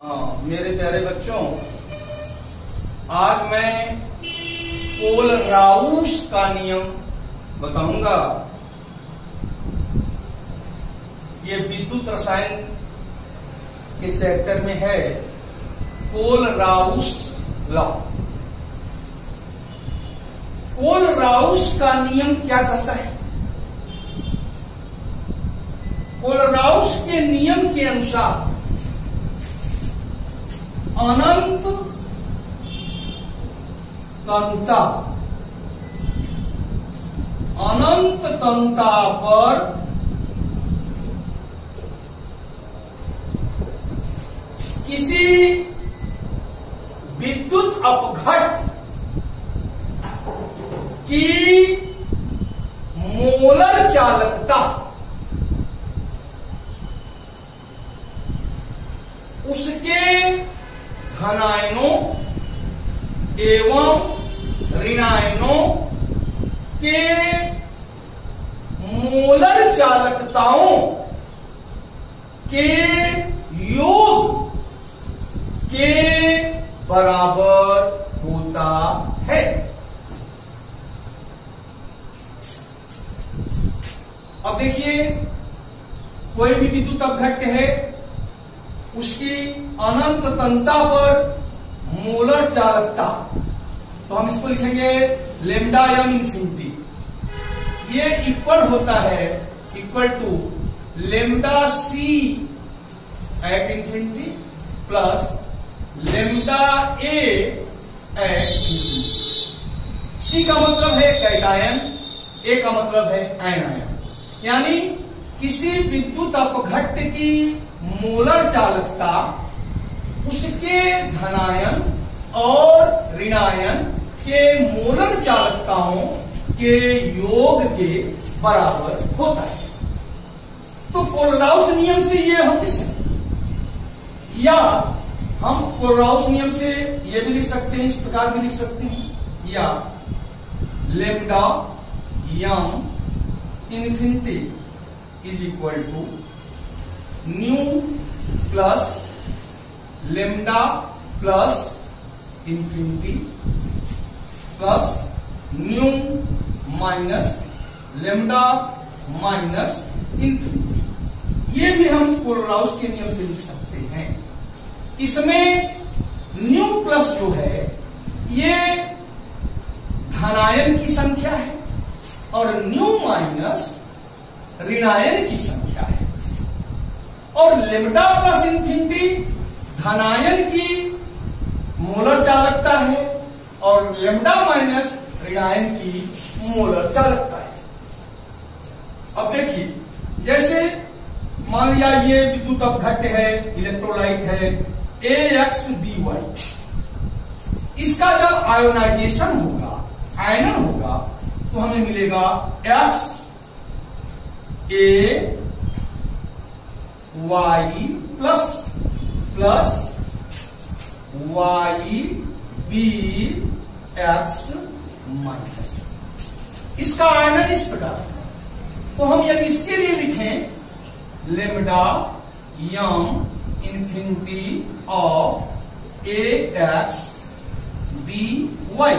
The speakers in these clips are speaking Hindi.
मेरे प्यारे बच्चों, आज मैं कोलराउस का नियम बताऊंगा। ये विद्युत रसायन के चैप्टर में है कोलराउस लॉ। कोलराउस का नियम क्या कहता है? कोलराउस के नियम के अनुसार अनंत तन्यता पर किसी विद्युत अपघट्ट की मोलर चालकता उसके धनायनों एवं ऋणायनों के मोलर चालकताओं के योग के बराबर होता है। अब देखिए, कोई भी विद्युत अपघट्ट है, उसकी अनंत तन्यता पर मोलर चालकता, तो हम इसको लिखेंगे लेमडा एम इन्फिनिटी। ये इक्वल होता है equal to lambda C at infinity plus lambda A at infinity. C का मतलब है कैटायन, ए का मतलब है एनायन। यानी किसी विद्युत अपघट्ट की मोलर चालकता उसके धनायन और ऋणायन के मोलर चालकताओं के योग के बराबर होता है। तो कोलराउस नियम से ये हम लिख सकते हैं, या हम कोलराउस नियम से ये भी लिख सकते हैं, इस प्रकार भी लिख सकते हैं, या lambda M infinity is equal to nu plus lambda plus infinity plus nu minus lambda minus infinity. ये भी हम कोलराउस के नियम से लिख सकते हैं। इसमें न्यू प्लस जो है ये धनायन की संख्या है और न्यू माइनस ऋणायन की संख्या है, और लेमडा प्लस इन्फिनिटी धनायन की मोलर चालकता है और लेमडा माइनस ऋणायन की मोलर चालकता है। अब देखिए, जैसे मान लिया ये विद्युत अपघट्ट है, इलेक्ट्रोलाइट है AXBY, इसका जब आयोनाइजेशन होगा, आयनन होगा, तो हमें मिलेगा X A Y plus plus Y B X minus. इसका आयनन इस प्रकार है। तो हम यदि इसके लिए लिखें lambda M infinity of AX BY,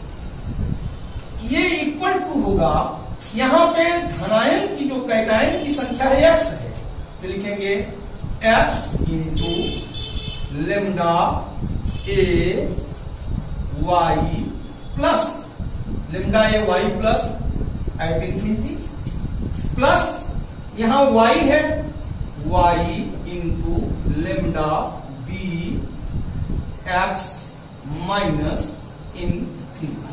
ये इक्वल टू होगा, यहां पे धनायन की जो कैटायन की संख्या है X है, तो लिखेंगे X into lambda A Y plus lambda A Y plus at infinity plus यहां y है y into lambda B X minus infinity.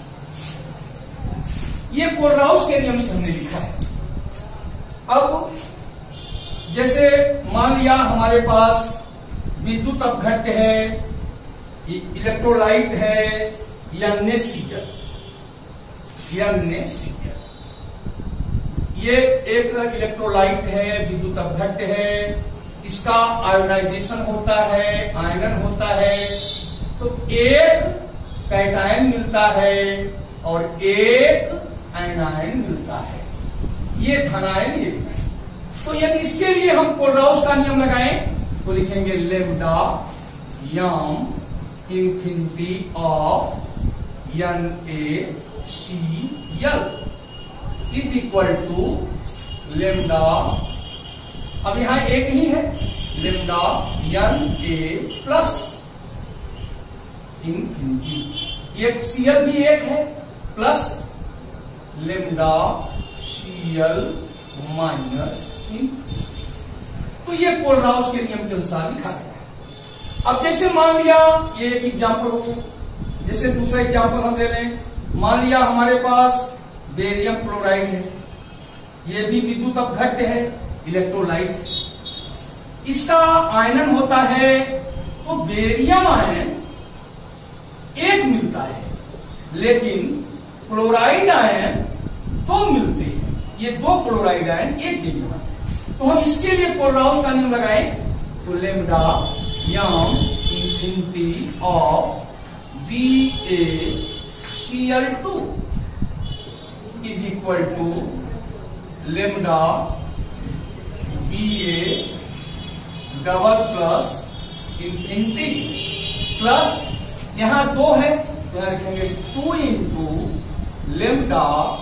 ये कोलराउस के नियम से हमने लिखा है। अब जैसे मान लिया हमारे पास विद्युत अपघट्ट है, इलेक्ट्रोलाइट है या नेसियर, ये एक इलेक्ट्रोलाइट है, विद्युत अपघट्ट है, इसका आयोनाइजेशन होता है, आयनन होता है, तो एक कैटायन मिलता है और एक एनायन मिलता है। ये धनायन, ये तो यदि इसके लिए हम कोलराउस का नियम लगाएं तो लिखेंगे lambda M infinity of NaCl is equal to lambda, अब यहां एक ही है, लेमडा Na प्लस इंफिनिटी, ये Cl भी एक है, plus lambda Cl minus infinity. तो ये कोलराउस के नियम के अनुसार लिखा गया है। अब जैसे मान लिया, ये एक एग्जाम्पल हो गया, जैसे दूसरा एग्जाम्पल हम ले लें, मान लिया हमारे पास बेरियम क्लोराइड है, ये भी विद्युत अपघट्य है, इलेक्ट्रोलाइट, इसका आयनन होता है, तो बेरियम आयन एक मिलता है, लेकिन क्लोराइड आयन दो मिलते हैं, ये दो क्लोराइड आयन एक जगह। तो हम इसके लिए कोलराउस का नियम लगाएं, तो lambda M infinity of BaCl2 is equal to lambda Ba double plus infinity plus यहां दो है, तो यहां लिखेंगे 2 into lambda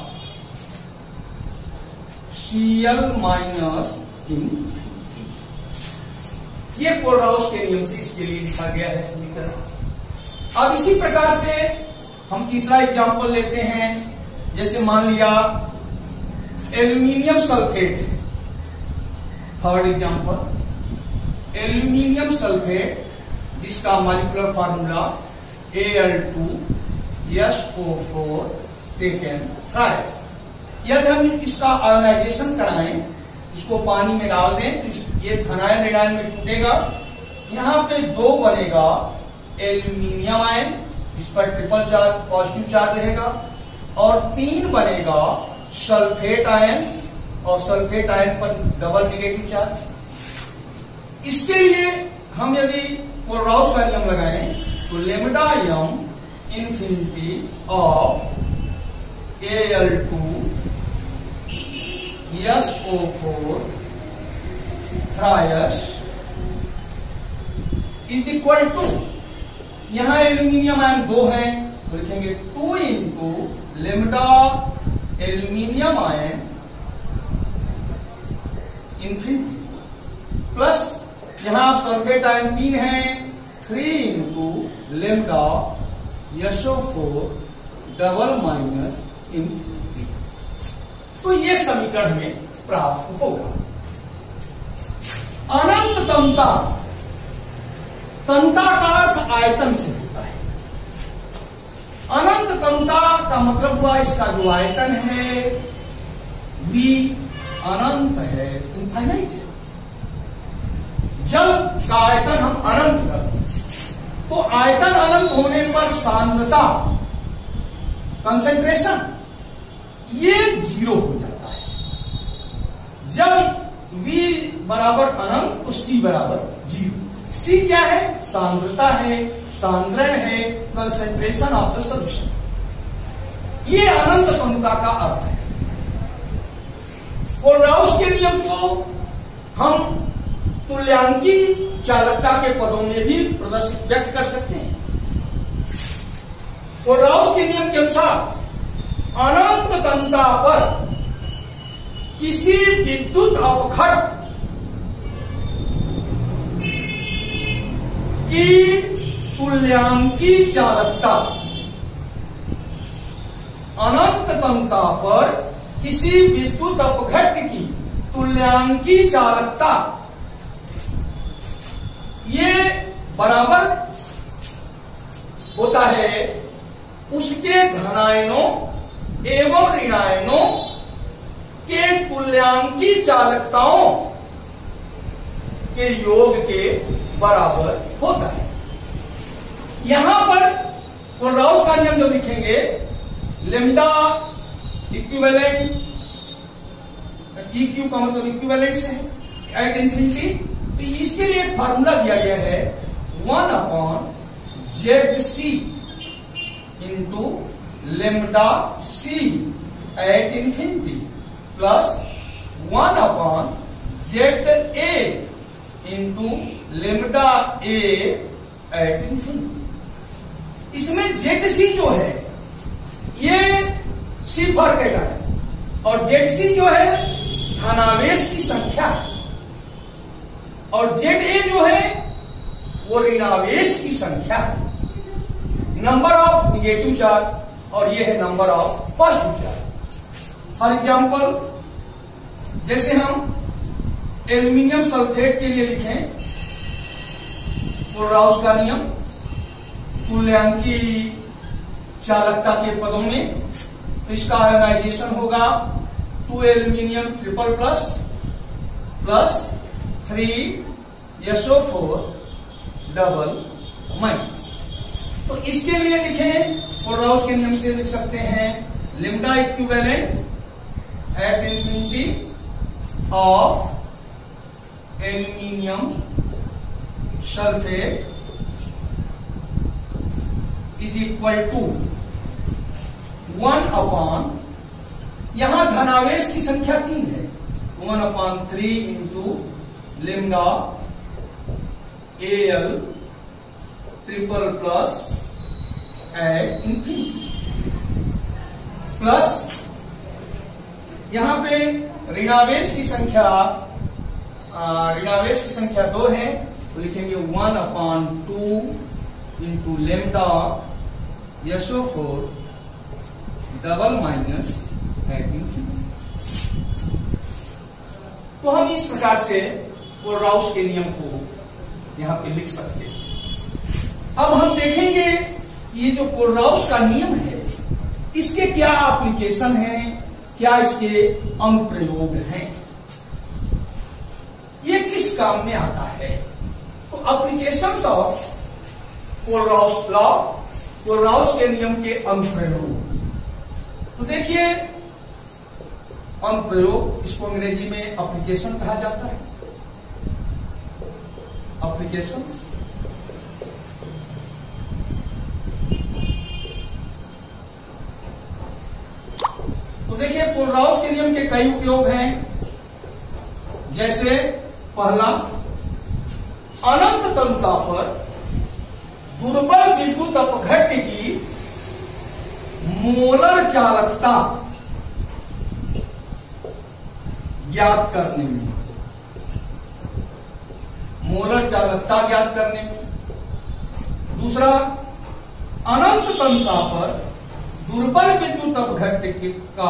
Cl minus infinity. ये कोलराउस के नियम से इसके लिए लिखा गया है समीकरण। अब इसी प्रकार से हम तीसरा एग्जाम्पल लेते हैं, जैसे मान लिया aluminium sulphate, third example, aluminium sulphate जिसका molecular formula Al2SO4 taken thrice. यदि हम इसका आयोनाइजेशन कराएं, इसको पानी में डाल दें, तो ये धनायन ऋणायन में टूटेगा, यहां पे 2 बनेगा एल्यूमिनियम आयन, इस पर ट्रिपल चार्ज पॉजिटिव चार्ज रहेगा, और 3 बनेगा सल्फेट आयन, और सल्फेट आयन पर डबल नेगेटिव चार्ज। इसके लिए हम यदि कोलराउस का नियम लगाएं, तो lambda M infinity of Al2SO4 thrice is equal to, यहां एल्यूमिनियम आयन 2 हैं, तो लिखेंगे 2 into lambda aluminium ion infinity plus यहां सल्फेट आयन 3 हैं, 3 into lambda SO4 double minus infinity. तो ये समीकरण में प्राप्त होगा। अनंत तमता, तमता का अर्थ आयतन से होता है, अनंत तमता का मतलब हुआ इसका जो आयतन है भी अनंत है, इनफाइनाइट है। जल का आयतन हम अनंत करते, तो आयतन अनंत होने पर सांद्रता, कंसेंट्रेशन, ये 0 हो जाता है। जब V बराबर अनंत तो C बराबर 0। C क्या है? सांद्रता है, सांद्रण है, कंसेंट्रेशन ऑफ द सॉल्यूशन। ये अनंत तमता का अर्थ है। कोलराउस के नियम को हम तुल्यांकी चालकता के पदों में भी प्रदर्शित व्यक्त कर सकते हैं। कोलराउस के नियम के अनुसार अनंत तमता पर किसी विद्युत अपघट्ट की तुल्यांकी चालकता, अनंत तमता पर किसी विद्युत अपघट्ट की तुल्यांकी चालकता, ये बराबर होता है उसके धनायनों एवं ऋणायनों के तुल्यांकी चालकताओं के योग के बराबर होता है। यहां पर कोलराउस का नियम जब लिखेंगे, लेमडा इक्विवेलेंट, EQ का मतलब इक्विवेलेंट से एट इंफिनिटी, तो इसके लिए एक फार्मूला दिया गया है 1/ZC into lambda C at infinity plus 1/ZA into lambda A at infinity. इसमें जेड सी जो है ये सी फॉर कहता है और जेड सी जो है धनावेश की संख्या है और जेड ए जो है वो ऋणावेश की संख्या है। नंबर ऑफ निगेटिव चार्ज और ये है number of positive charge. For example जैसे हम एल्यूमिनियम सल्फेट के लिए लिखें कोलराउस का नियम, तुल्यांकी चालकता के पदों में, तो इसका आयोनाइजेशन होगा 2 aluminium triple plus plus 3 SO4 double minus. तो इसके लिए लिखें कोलराउस के नियम से लिख सकते हैं lambda equivalent at infinity of aluminium sulphate is equal to 1 upon, यहां धनावेश की संख्या 3 है, 1/3 into lambda AL triple plus at infinity plus यहां पे ऋणावेश की संख्या 2 है तो लिखेंगे 1/2 into lambda SO4 double minus at infinity. तो हम इस प्रकार से कोलराउस के नियम को यहां पे लिख सकते हैं। अब हम देखेंगे ये जो कोलराउस का नियम है इसके क्या एप्लीकेशन है, क्या इसके अनुप्रयोग हैं, ये किस काम में आता है। तो applications of Kohlrausch law, Kohlrausch के नियम के अनुप्रयोग। तो देखिए अनुप्रयोग, इसको अंग्रेजी में एप्लीकेशन कहा जाता है। एप्लीकेशन तो देखिए कोलराउस के नियम के कई उपयोग हैं। जैसे पहला, अनंत तरुता पर दुर्बल विद्युत अपघट्य की मोलर चालकता ज्ञात करने में, मोलर चालकता ज्ञात करने में। दूसरा, अनंत तरुता पर दुर्बल विद्युत अपघट्य का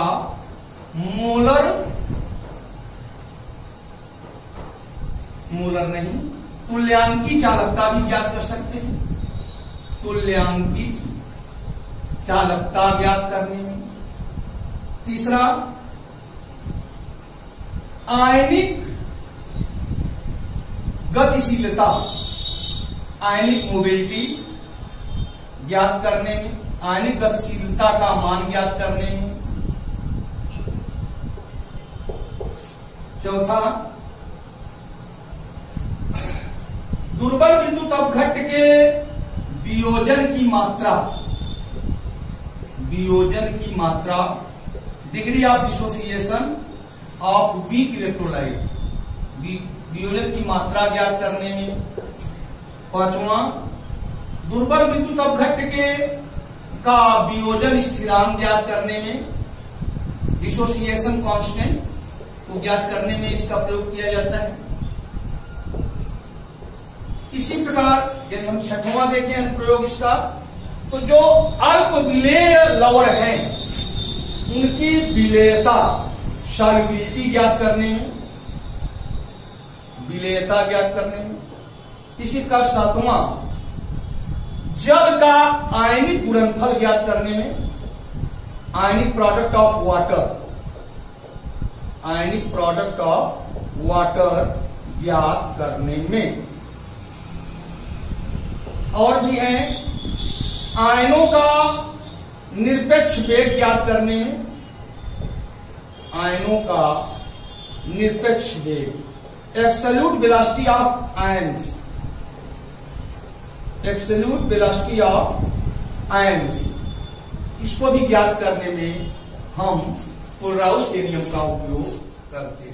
मोलर नहीं, तुल्यांकी चालकता भी ज्ञात कर सकते हैं। तुल्यांकी चालकता ज्ञात करने में। तीसरा, आयनिक गतिशीलता, आयनिक मोबिलिटी ज्ञात करने में, आयनिक गतिशीलता का मान ज्ञात करने में। चौथा, दुर्बल विद्युत अपघट्य के वियोजन की मात्रा, वियोजन की मात्रा, degree of dissociation of weak electrolyte, वियोजन की मात्रा ज्ञात करने में। पांचवा, दुर्बल विद्युत अपघट्य के का वियोजन स्थिरांक ज्ञात करने में, डिसोसिएशन कांस्टेंट को ज्ञात करने में इसका प्रयोग किया जाता है। इसी प्रकार यदि हम छठवां देखें अनुप्रयोग इसका, तो जो अल्प विलेय लवण है उनकी विलेयता, सॉल्युबिलिटी ज्ञात करने में, विलेयता ज्ञात करने में। इसी का सातवां, जल का आयनिक गुणनफल ज्ञात करने में, आयनिक प्रोडक्ट ऑफ वाटर, आयनिक प्रोडक्ट ऑफ वाटर ज्ञात करने में। और भी है, आयनों का निरपेक्ष वेग ज्ञात करने में, आयनों का निरपेक्ष वेग, absolute velocity of ions, absolute velocity of ions, इसको भी ज्ञात करने में हम कोलराउस के नियम का उपयोग करते हैं।